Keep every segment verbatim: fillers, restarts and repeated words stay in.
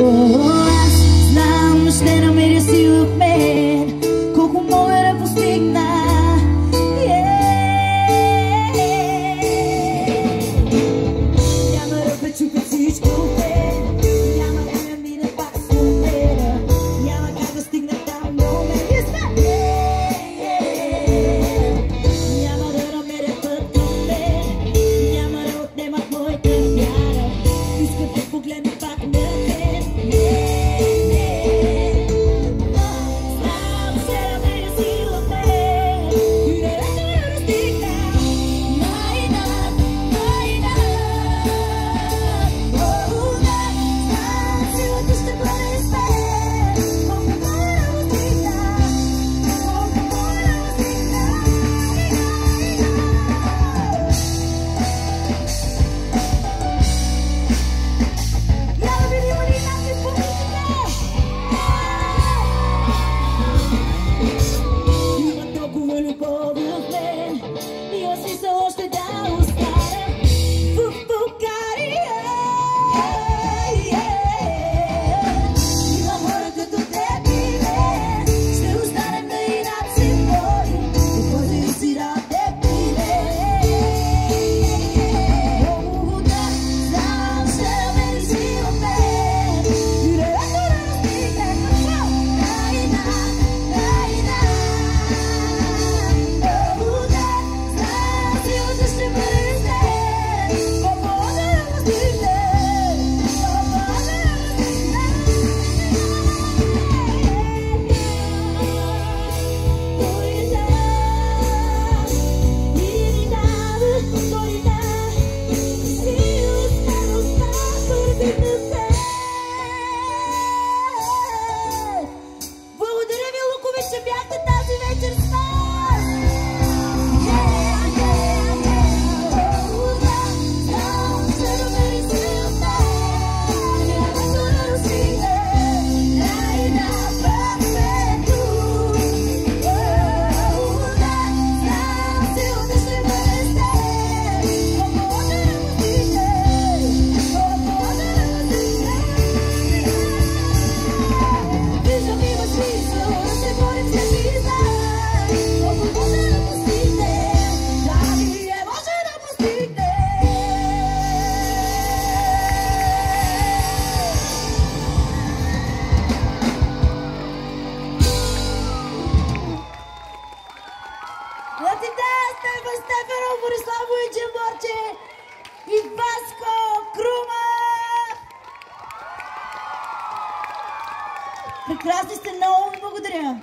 Прекрасни сте, много ви благодаря.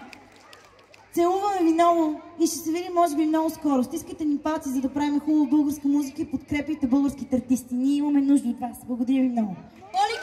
Целуваме ви много и ще се видим може би много скоро. Стискайте ни палци, за да правим хубава българска музика и подкрепяйте българските артисти. Ние имаме нужда от вас. Благодаря ви много.